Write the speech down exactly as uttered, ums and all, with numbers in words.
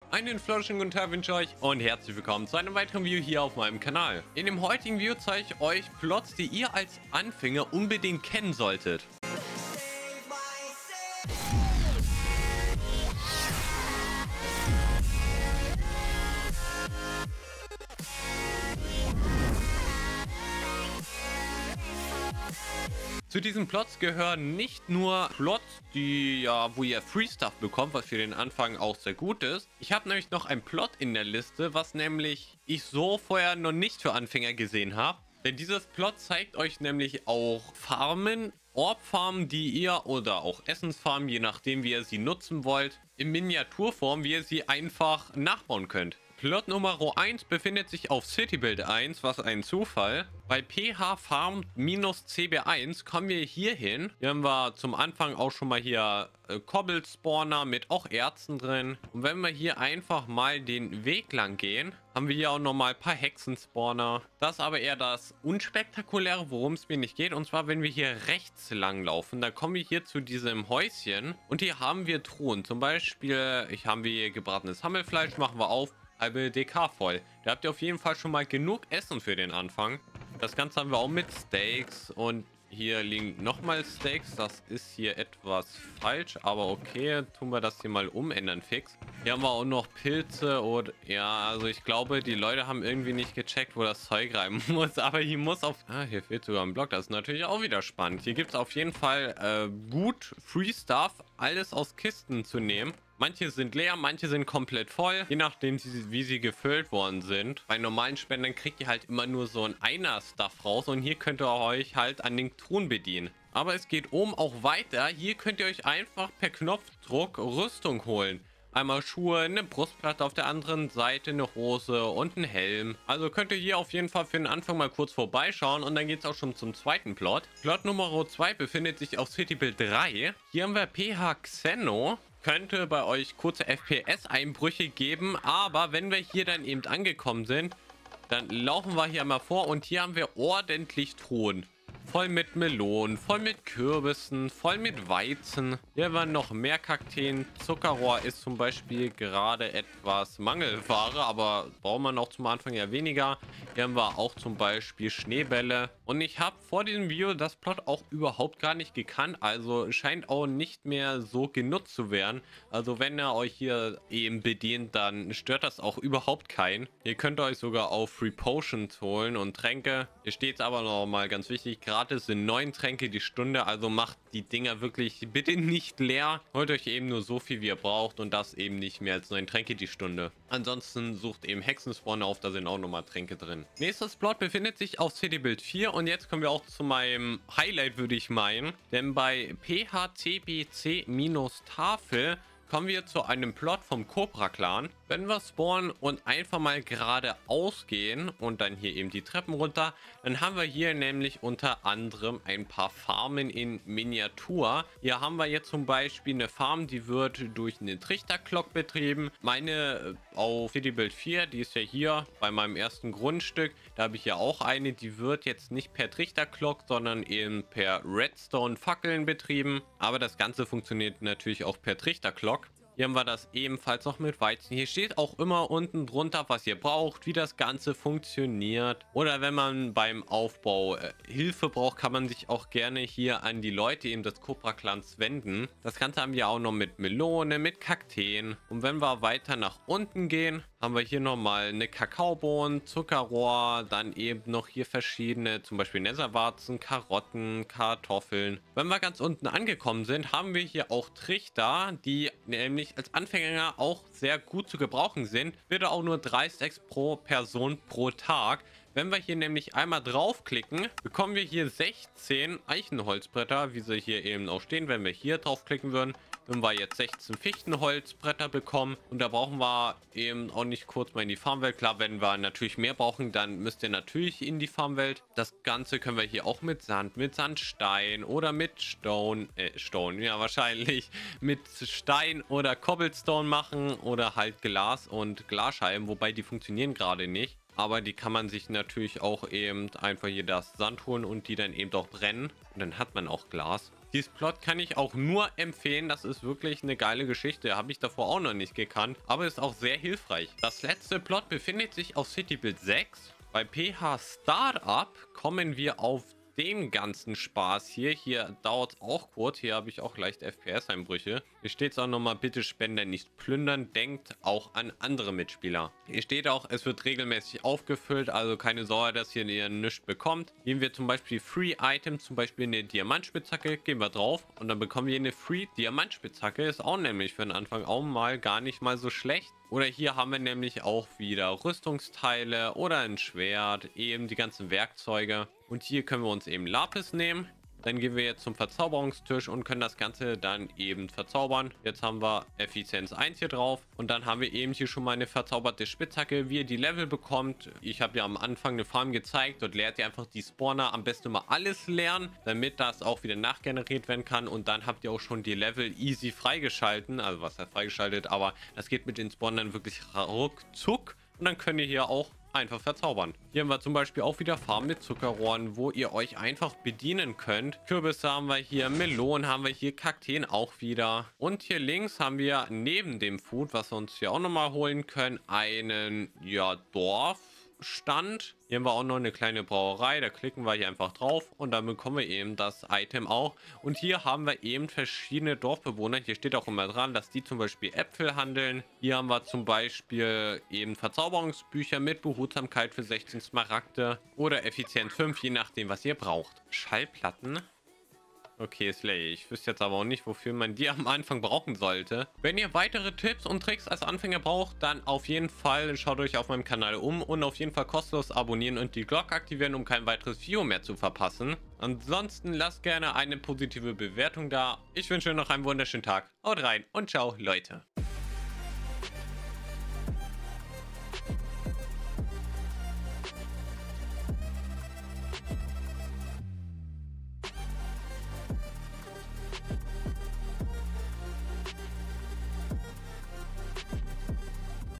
Einen flotschen guten Tag wünsche ich euch und herzlich willkommen zu einem weiteren Video hier auf meinem Kanal. In dem heutigen Video zeige ich euch Plots, die ihr als Anfänger unbedingt kennen solltet. Zu diesen Plots gehören nicht nur Plots, die ja, wo ihr Free Stuff bekommt, was für den Anfang auch sehr gut ist. Ich habe nämlich noch einen Plot in der Liste, was nämlich ich so vorher noch nicht für Anfänger gesehen habe. Denn dieses Plot zeigt euch nämlich auch Farmen, Orb-Farmen, die ihr oder auch Essensfarmen, je nachdem wie ihr sie nutzen wollt, in Miniaturform, wie ihr sie einfach nachbauen könnt. Plot Nummer eins befindet sich auf Citybuild eins, was ein Zufall. Bei P H Farm C B eins kommen wir hier hin. Hier haben wir zum Anfang auch schon mal hier äh, Cobble-Spawner mit auch Erzen drin. Und wenn wir hier einfach mal den Weg lang gehen, haben wir hier auch nochmal ein paar Hexenspawner. Das ist aber eher das Unspektakuläre, worum es mir nicht geht. Und zwar, wenn wir hier rechts lang laufen, dann kommen wir hier zu diesem Häuschen. Und hier haben wir Truhen. Zum Beispiel, ich habe hier gebratenes Hammelfleisch, machen wir auf. Halbe D K voll. Da habt ihr auf jeden Fall schon mal genug Essen für den Anfang. Das Ganze haben wir auch mit Steaks und hier liegen nochmal Steaks. Das ist hier etwas falsch, aber okay, tun wir das hier mal umändern fix. Hier haben wir auch noch Pilze und ja, also ich glaube, die Leute haben irgendwie nicht gecheckt, wo das Zeug rein muss, aber hier muss auf... Ah, hier fehlt sogar ein Block, das ist natürlich auch wieder spannend. Hier gibt es auf jeden Fall äh, gut Free Stuff, alles aus Kisten zu nehmen. Manche sind leer, manche sind komplett voll, je nachdem wie sie gefüllt worden sind. Bei normalen Spendern kriegt ihr halt immer nur so ein Einer-Stuff raus und hier könnt ihr euch halt an den Truhen bedienen. Aber es geht oben auch weiter. Hier könnt ihr euch einfach per Knopfdruck Rüstung holen. Einmal Schuhe, eine Brustplatte auf der anderen Seite, eine Hose und ein Helm. Also könnt ihr hier auf jeden Fall für den Anfang mal kurz vorbeischauen und dann geht es auch schon zum zweiten Plot. Plot Nummer zwei befindet sich auf Citybuild drei. Hier haben wir P H Xeno. Könnte bei euch kurze F P S-Einbrüche geben, aber wenn wir hier dann eben angekommen sind, dann laufen wir hier mal vor und hier haben wir ordentlich Truhen. Voll mit Melonen, voll mit Kürbissen, voll mit Weizen. Hier waren noch mehr Kakteen. Zuckerrohr ist zum Beispiel gerade etwas Mangelware, aber braucht man auch zum Anfang ja weniger. Hier haben wir auch zum Beispiel Schneebälle. Und ich habe vor diesem Video das Plot auch überhaupt gar nicht gekannt. Also scheint auch nicht mehr so genutzt zu werden. Also wenn ihr euch hier eben bedient, dann stört das auch überhaupt keinen. Ihr könnt euch sogar auch Free Potions holen und Tränke. Hier steht es aber noch mal ganz wichtig, gratis sind neun Tränke die Stunde. Also macht die Dinger wirklich bitte nicht leer. Holt euch eben nur so viel, wie ihr braucht und das eben nicht mehr als neun Tränke die Stunde. Ansonsten sucht eben Hexenspawner auf, da sind auch nochmal Tränke drin. Nächstes Plot befindet sich auf Citybuild vier und jetzt kommen wir auch zu meinem Highlight, würde ich meinen. Denn bei P H C B C-Tafel kommen wir zu einem Plot vom Cobra-Clan. Wenn wir spawnen und einfach mal geradeaus gehen und dann hier eben die Treppen runter, dann haben wir hier nämlich unter anderem ein paar Farmen in Miniatur. Hier haben wir jetzt zum Beispiel eine Farm, die wird durch eine Trichterglock betrieben. Meine auf Citybuild vier, die ist ja hier bei meinem ersten Grundstück. Da habe ich ja auch eine, die wird jetzt nicht per Trichterglock, sondern eben per Redstone-Fackeln betrieben. Aber das Ganze funktioniert natürlich auch per Trichterglock. Hier haben wir das ebenfalls noch mit Weizen. Hier steht auch immer unten drunter, was ihr braucht, wie das Ganze funktioniert. Oder wenn man beim Aufbau äh, Hilfe braucht, kann man sich auch gerne hier an die Leute eben des Cobra-Clans wenden. Das Ganze haben wir auch noch mit Melone, mit Kakteen. Und wenn wir weiter nach unten gehen, haben wir hier nochmal eine Kakaobohnen, Zuckerrohr, dann eben noch hier verschiedene, zum Beispiel Netherwarzen, Karotten, Kartoffeln. Wenn wir ganz unten angekommen sind, haben wir hier auch Trichter, die nämlich als Anfänger auch sehr gut zu gebrauchen sind. Bitte auch nur drei Stacks pro Person pro Tag. Wenn wir hier nämlich einmal draufklicken, bekommen wir hier sechzehn Eichenholzbretter, wie sie hier eben auch stehen. Wenn wir hier draufklicken würden, würden wir jetzt sechzehn Fichtenholzbretter bekommen. Und da brauchen wir eben auch nicht kurz mal in die Farmwelt. Klar, wenn wir natürlich mehr brauchen, dann müsst ihr natürlich in die Farmwelt. Das Ganze können wir hier auch mit Sand, mit Sandstein oder mit Stone, äh, Stone, ja wahrscheinlich, mit Stein oder Cobblestone machen oder halt Glas und Glasscheiben, wobei die funktionieren gerade nicht. aber die kann man sich natürlich auch eben einfach hier das Sand holen und die dann eben auch brennen. Und dann hat man auch Glas. Dieses Plot kann ich auch nur empfehlen. Das ist wirklich eine geile Geschichte. Habe ich davor auch noch nicht gekannt, aber ist auch sehr hilfreich. Das letzte Plot befindet sich auf City Build sechs. Bei P H Startup kommen wir auf dem ganzen Spaß hier. Hier dauert es auch kurz. Hier habe ich auch leicht F P S-Einbrüche. Hier steht es auch nochmal, bitte Spender nicht plündern. Denkt auch an andere Mitspieler. Hier steht auch, es wird regelmäßig aufgefüllt. Also keine Sorge, dass ihr nichts bekommt. Gehen wir zum Beispiel Free Item, zum Beispiel eine Diamantspitzhacke. Gehen wir drauf und dann bekommen wir eine Free Diamantspitzhacke. Ist auch nämlich für den Anfang auch mal gar nicht mal so schlecht. Oder hier haben wir nämlich auch wieder Rüstungsteile oder ein Schwert, eben die ganzen Werkzeuge. Und hier können wir uns eben Lapis nehmen. Dann gehen wir jetzt zum Verzauberungstisch und können das Ganze dann eben verzaubern. Jetzt haben wir Effizienz eins hier drauf. Und dann haben wir eben hier schon mal eine verzauberte Spitzhacke, wie ihr die Level bekommt. Ich habe ja am Anfang eine Farm gezeigt. Dort lernt ihr einfach die Spawner am besten mal alles lernen, damit das auch wieder nachgeneriert werden kann. Und dann habt ihr auch schon die Level easy freigeschalten. Also was heißt freigeschaltet, aber das geht mit den Spawnern wirklich ruckzuck. Und dann könnt ihr hier auch einfach verzaubern. Hier haben wir zum Beispiel auch wieder Farben mit Zuckerrohren, wo ihr euch einfach bedienen könnt. Kürbisse haben wir hier, Melonen haben wir hier, Kakteen auch wieder. Und hier links haben wir neben dem Food, was wir uns hier auch nochmal holen können, einen, ja, Dorfstand. Hier haben wir auch noch eine kleine Brauerei, da klicken wir hier einfach drauf und dann bekommen wir eben das Item auch. Und hier haben wir eben verschiedene Dorfbewohner. Hier steht auch immer dran, dass die zum Beispiel Äpfel handeln. Hier haben wir zum Beispiel eben Verzauberungsbücher mit Behutsamkeit für sechzehn Smaragde oder Effizienz fünf, je nachdem, was ihr braucht. Schallplatten. Okay, Slay. Ich wüsste jetzt aber auch nicht, wofür man die am Anfang brauchen sollte. Wenn ihr weitere Tipps und Tricks als Anfänger braucht, dann auf jeden Fall schaut euch auf meinem Kanal um und auf jeden Fall kostenlos abonnieren und die Glocke aktivieren, um kein weiteres Video mehr zu verpassen. Ansonsten lasst gerne eine positive Bewertung da. Ich wünsche euch noch einen wunderschönen Tag. Haut rein und ciao, Leute.